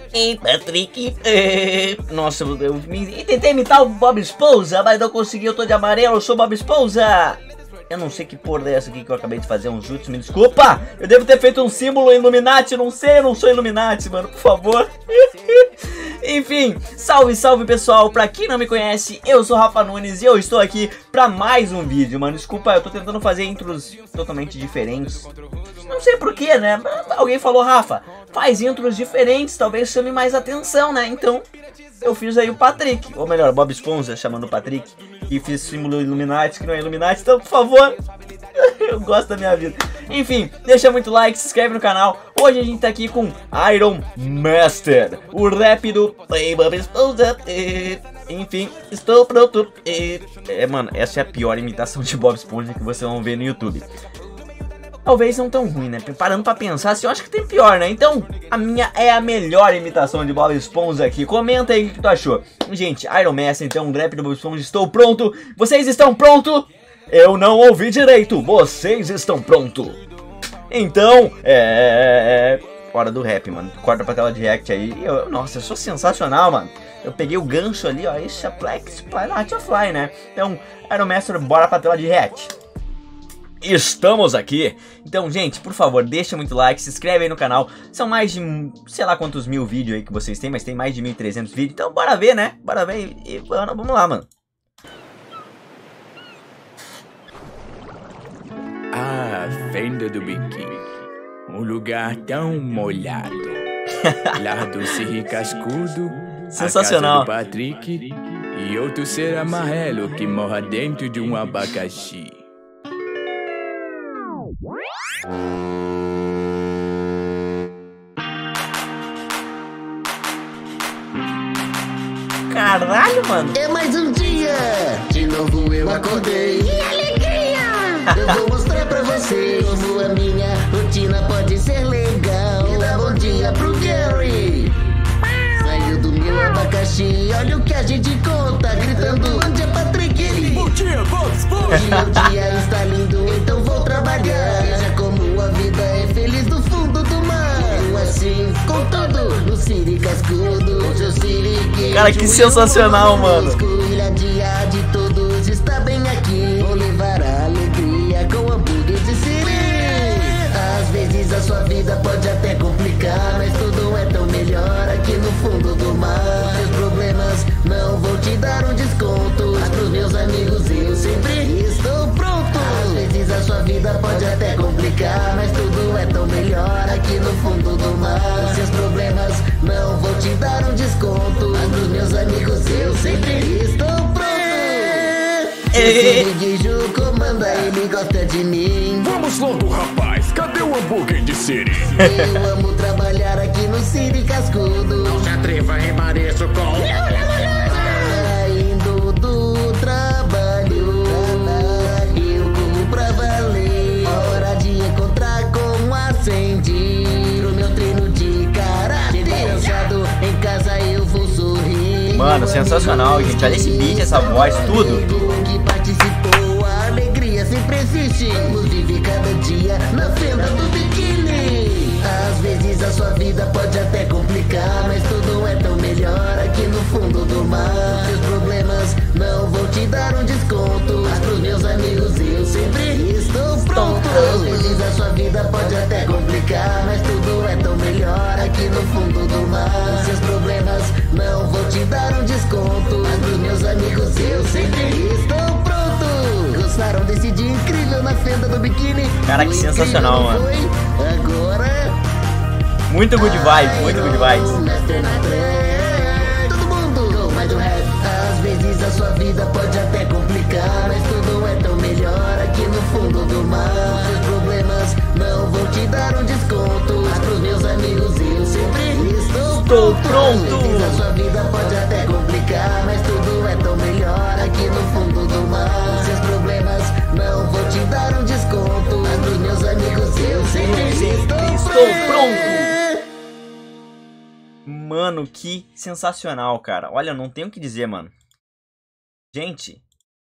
Ei, Patrick. Nossa, eu tentei imitar o Bob Esponja, mas não consegui. Eu tô de amarelo, eu sou Bob Esponja. Eu não sei que porra é essa aqui que eu acabei de fazer, um jutsu, me desculpa. Eu devo ter feito um símbolo Illuminati, não sei, eu não sou Illuminati, mano, por favor. Enfim, salve, salve pessoal, pra quem não me conhece, eu sou Rafa Nunes e eu estou aqui pra mais um vídeo, mano. Desculpa, eu tô tentando fazer intros totalmente diferentes. Não sei porquê, né? Alguém falou, Rafa, faz intros diferentes, talvez chame mais atenção, né? Então, eu fiz aí o Patrick, ou melhor, Bob Esponja chamando o Patrick. E fiz símbolo Illuminati, que não é Illuminati, então por favor, eu gosto da minha vida. Enfim, deixa muito like, se inscreve no canal. Hoje a gente tá aqui com Iron Master, o rap do Play Bob Esponja. Enfim, estou pronto. Mano, essa é a pior imitação de Bob Esponja que vocês vão ver no YouTube. Talvez não tão ruim, né? Parando pra pensar, assim, eu acho que tem pior, né? Então, a minha é a melhor imitação de Bob Esponja aqui. Comenta aí o que tu achou. Gente, Iron Master, então, rap do Bob Esponja, estou pronto. Vocês estão prontos? Eu não ouvi direito. Vocês estão prontos? Então, hora do rap, mano. Corta pra tela de react aí. Nossa, eu sou sensacional, mano. Eu peguei o gancho ali, ó. Isso é Fly, né? Então, Iron Master, bora pra tela de react. Estamos aqui. Então, gente, por favor, deixa muito like, se inscreve aí no canal. São mais de, sei lá quantos mil vídeos aí que vocês têm, mas tem mais de 1.300 vídeos. Então, bora ver, né? Bora ver e vamos lá, mano. A fenda do biquíni, um lugar tão molhado. Lá do Siri Cascudo, sensacional. A casa do Patrick e outro ser amarelo que morra dentro de um abacaxi. Caralho, mano. É mais um dia, de novo eu acordei. Que alegria! Eu vou mostrar pra vocês como a minha rotina pode ser legal. E dá bom dia pro Gary. Saiu do meu abacaxi, olha o que a gente conta, gritando, onde é Patrick? Bom dia, Bob Esponja! Hoje o dia está lindo, então vou trabalhar. Veja como a vida é feliz do fundo do mar. Eu assim, com todo no Siri Cascudo. Hoje o Siri queijo, cara, que sensacional, mano. Escolha dia de todos está bem aqui. Vou levar a alegria com hambúrguer de Siri. Às vezes a sua vida pode até complicar, mas tudo é tão melhor aqui no fundo do mar. Seus problemas não vou te dar um desconto, mas pros meus amigos eu sempre estou pronto. Às vezes a sua vida pode até complicar, mas tudo é tão melhor aqui no fundo do mar. Seus problemas não vou te dar um desconto, mas pros meus amigos eu sempre estou pronto. Esse Guiju comanda, ele gosta de mim. Vamos logo, rapaz, cadê o hambúrguer de Siri? Eu amo trabalhar aqui no Siri Cascudo. Não se atreva a rimar isso com... Saindo do trabalho, eu corro pra valer. Hora de encontrar com a Sandy pro meu treino de karatê. Chego cansado, em casa eu vou sorrir. Mano, sensacional, gente. Olha esse beat, essa voz, tudo. Que participou, a alegria sempre existe. Vamos viver cada dia na fenda do biquíni. Às vezes a sua vida pode até complicar, mas tudo é tão melhor aqui no fundo do mar. Seus problemas não vou te dar um desconto, mas pros meus amigos eu sempre estou pronto. Às vezes a sua vida pode até complicar, mas tudo é tão melhor aqui no fundo do mar. Seus problemas não vou te dar um desconto, mas pros meus amigos eu sempre estou pronto. Gostaram desse dia incrível na fenda do biquíni? Cara, que sensacional, mano. Foi? Agora muito good vibes, muito good vibes. todo mundo com mais um rap. Às vezes a sua vida pode até complicar, mas tudo é tão melhor aqui no fundo do mar. Seus problemas não vou te dar um desconto, mas pros meus amigos eu sempre estou pronto. Às vezes a sua vida pode até complicar, mas tudo é tão melhor aqui no fundo do mar. Seus problemas não vou te dar um desconto, mas pros meus amigos eu sempre estou pronto. Mano, que sensacional, cara. Olha, não tenho o que dizer, mano. Gente,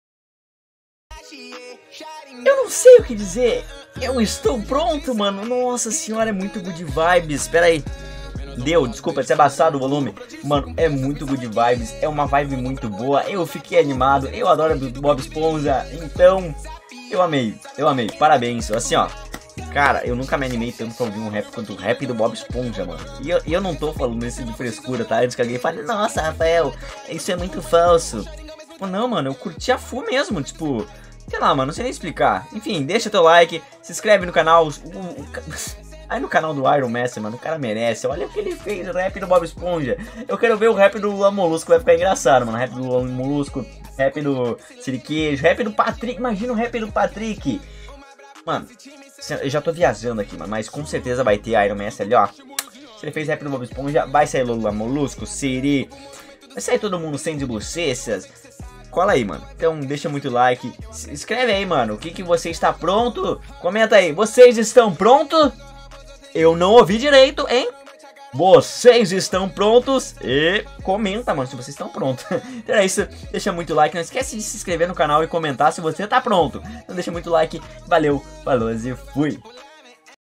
eu não sei o que dizer. Eu estou pronto, mano. Nossa senhora, é muito good vibes. Espera aí. Deu, desculpa, se é baixado o volume. Mano, é muito good vibes, é uma vibe muito boa. Eu fiquei animado, eu adoro Bob Esponja. Então, eu amei, parabéns. Assim, ó, cara, eu nunca me animei tanto pra ouvir um rap quanto o rap do Bob Esponja, mano. E eu não tô falando isso de frescura, tá? Antes que alguém fale, nossa, Rafael, isso é muito falso. Não, mano, eu curti a full mesmo, tipo, sei lá, mano, não sei nem explicar. Enfim, deixa teu like, se inscreve no canal. Aí no canal do Iron Master, mano, o cara merece. Olha o que ele fez, o rap do Bob Esponja. Eu quero ver o rap do Lula Molusco, vai ficar engraçado, mano. Rap do Lula Molusco, rap do Siriqueijo, rap do Patrick. Imagina o rap do Patrick. Mano, eu já tô viajando aqui, mano, mas com certeza vai ter Iron Master ali, ó. Se ele fez rap do Bob Esponja, vai sair Lula Molusco, Siri. Vai sair todo mundo sem de bochechas. Cola aí, mano. Então deixa muito like. Escreve aí, mano. O que você está pronto? Comenta aí. Vocês estão prontos? Eu não ouvi direito, hein? Vocês estão prontos? E comenta, mano, se vocês estão prontos. Então é isso. Deixa muito like. Não esquece de se inscrever no canal e comentar se você tá pronto. Então deixa muito like. Valeu, falou e fui.